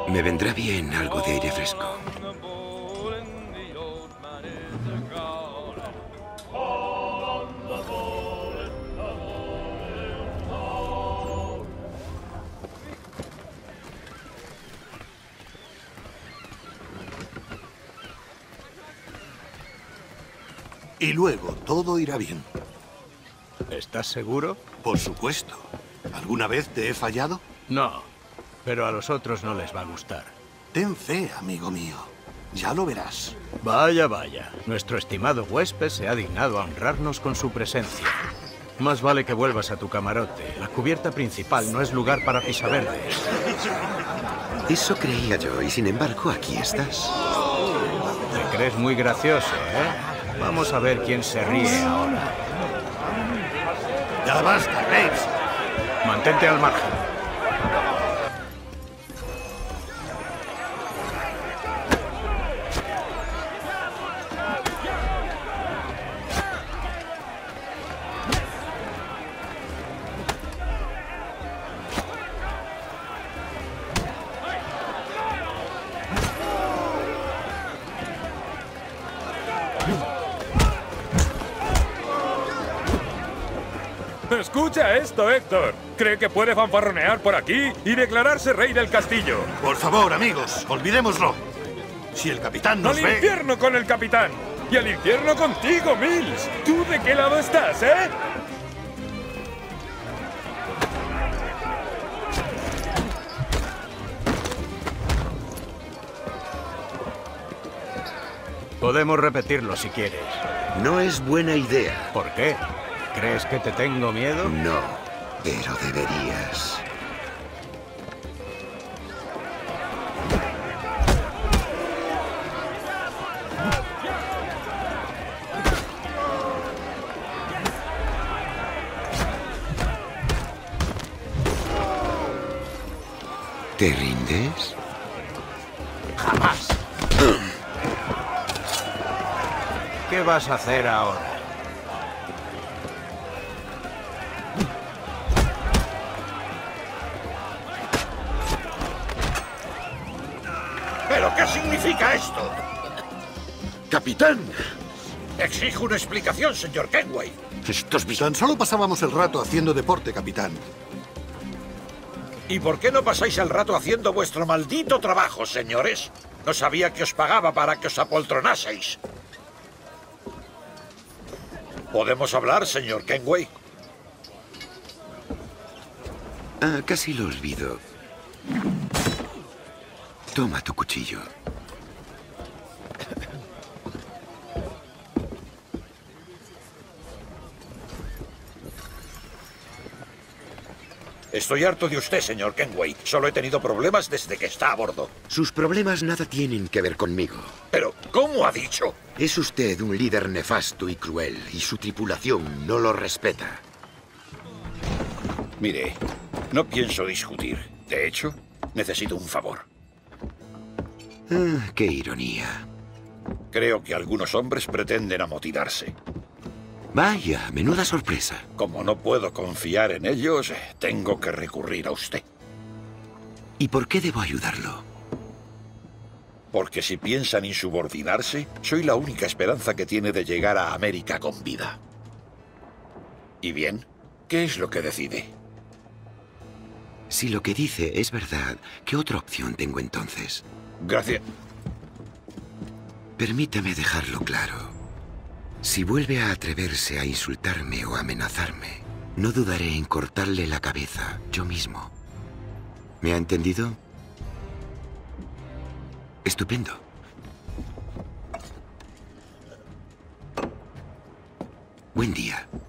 Me vendrá bien algo de aire fresco. Y luego todo irá bien. ¿Estás seguro? Por supuesto. ¿Alguna vez te he fallado? No, pero a los otros no les va a gustar. Ten fe, amigo mío. Ya lo verás. Vaya, vaya. Nuestro estimado huésped se ha dignado a honrarnos con su presencia. Más vale que vuelvas a tu camarote. La cubierta principal no es lugar para pisaverdes. Eso creía yo, y sin embargo, aquí estás. Te crees muy gracioso, ¿eh? Vamos a ver quién se ríe ahora. Ya basta, Graves. Mantente al margen. Escucha esto, Héctor. Cree que puede fanfarronear por aquí y declararse rey del castillo. Por favor, amigos, olvidémoslo. Si el capitán nos ¡Al ve... infierno con el capitán! ¡Y al infierno contigo, Mills! ¿Tú de qué lado estás, eh? Podemos repetirlo si quieres. No es buena idea. ¿Por qué? ¿Crees que te tengo miedo? No, pero deberías. ¿Te rindes? ¡Jamás! ¿Qué vas a hacer ahora? ¿Pero qué significa esto? ¡Capitán! Exijo una explicación, señor Kenway. Estos Tan solo pasábamos el rato haciendo deporte, capitán. ¿Y por qué no pasáis el rato haciendo vuestro maldito trabajo, señores? No sabía que os pagaba para que os apoltronaseis. ¿Podemos hablar, señor Kenway? Ah, casi lo olvido. Toma tu cuchillo. Estoy harto de usted, señor Kenway. Solo he tenido problemas desde que está a bordo. Sus problemas nada tienen que ver conmigo. Pero, ¿cómo ha dicho? Es usted un líder nefasto y cruel, y su tripulación no lo respeta. Mire, no pienso discutir. De hecho, necesito un favor. Ah, qué ironía. Creo que algunos hombres pretenden amotinarse. Vaya, menuda sorpresa. Como no puedo confiar en ellos, tengo que recurrir a usted. ¿Y por qué debo ayudarlo? Porque si piensan insubordinarse, soy la única esperanza que tiene de llegar a América con vida. ¿Y bien? ¿Qué es lo que decide? Si lo que dice es verdad, ¿qué otra opción tengo entonces? Gracias. Permítame dejarlo claro. Si vuelve a atreverse a insultarme o amenazarme, no dudaré en cortarle la cabeza yo mismo. ¿Me ha entendido? Estupendo. Buen día.